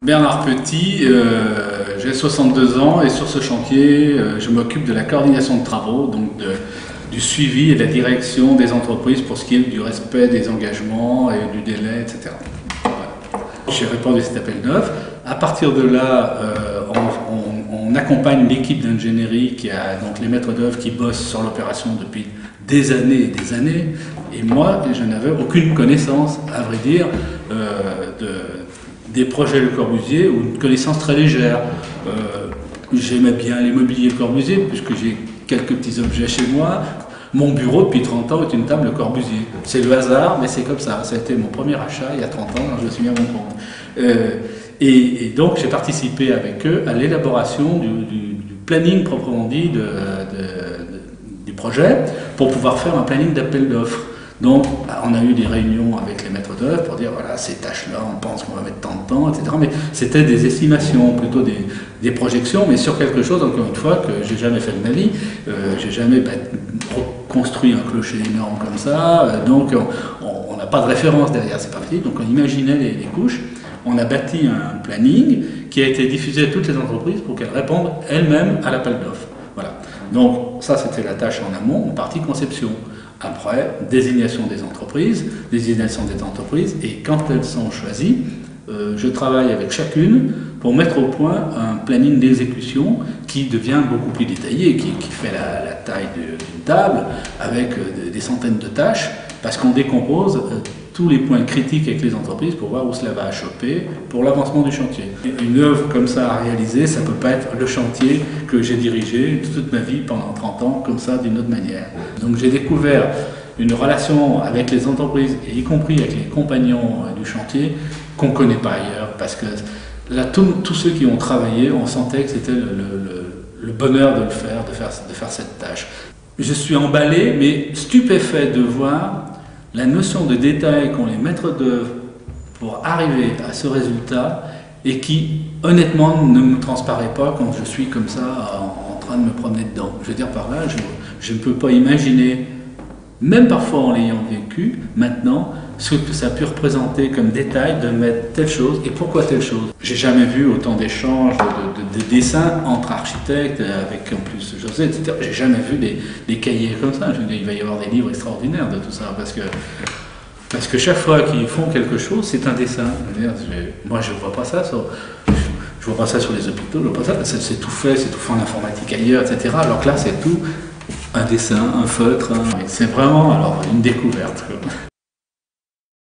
Bernard Petit, j'ai 62 ans et sur ce chantier, je m'occupe de la coordination de travaux, donc du suivi et de la direction des entreprises pour ce qui est du respect des engagements et du délai, etc. Voilà. J'ai répondu à cet appel d'offres. À partir de là, on accompagne l'équipe d'ingénierie qui a donc les maîtres d'œuvre qui bossent sur l'opération depuis des années et des années. Et moi, je n'avais aucune connaissance, à vrai dire, des projets Le Corbusier, ou une connaissance très légère. J'aimais bien l'immobilier Le Corbusier, puisque j'ai quelques petits objets chez moi. Mon bureau, depuis 30 ans, est une table Le Corbusier. C'est le hasard, mais c'est comme ça. Ça a été mon premier achat il y a 30 ans, quand je me suis mis à mon compte. Et donc, j'ai participé avec eux à l'élaboration du planning proprement dit du projet, pour pouvoir faire un planning d'appel d'offres. Donc, on a eu des réunions avec les maîtres d'œuvre pour dire, voilà, ces tâches-là, on pense qu'on va mettre tant de temps, etc. Mais c'était des estimations, plutôt des projections, mais sur quelque chose, encore une fois, que j'ai jamais fait de ma vie. J'ai jamais construit un clocher énorme comme ça, donc on n'a pas de référence derrière, c'est parti. Donc on imaginait les couches. On a bâti un planning qui a été diffusé à toutes les entreprises pour qu'elles répondent elles-mêmes à l'appel d'offres. Voilà. Donc ça, c'était la tâche en amont, en partie conception. Après, désignation des entreprises, et quand elles sont choisies, je travaille avec chacune pour mettre au point un planning d'exécution qui devient beaucoup plus détaillé, qui fait la taille d'une table, avec des centaines de tâches, parce qu'on décompose tous les points critiques avec les entreprises pour voir où cela va choper pour l'avancement du chantier. Une œuvre comme ça à réaliser, ça ne peut pas être le chantier que j'ai dirigé toute ma vie pendant 30 ans, comme ça, d'une autre manière. Donc j'ai découvert une relation avec les entreprises, et y compris avec les compagnons du chantier, qu'on ne connaît pas ailleurs, parce que là, tous ceux qui ont travaillé, on sentait que c'était le bonheur de le faire, de faire cette tâche. Je suis emballé, mais stupéfait de voir la notion de détail qu'ont les maîtres d'œuvre pour arriver à ce résultat, et qui, honnêtement, ne me transparaît pas quand je suis comme ça en train de me promener dedans. Je veux dire par là, je ne peux pas imaginer, même parfois en l'ayant vécu, maintenant, ce que ça a pu représenter comme détail de mettre telle chose et pourquoi telle chose. J'ai jamais vu autant d'échanges, de dessins entre architectes, avec en plus José, etc. J'ai jamais vu des cahiers comme ça. Je veux dire, il va y avoir des livres extraordinaires de tout ça, parce que chaque fois qu'ils font quelque chose, c'est un dessin. Moi, je ne vois pas ça je vois pas ça sur les hôpitaux, je vois pas ça. C'est tout fait en informatique ailleurs, etc. Alors que là, c'est tout un dessin, un feutre. C'est vraiment alors une découverte.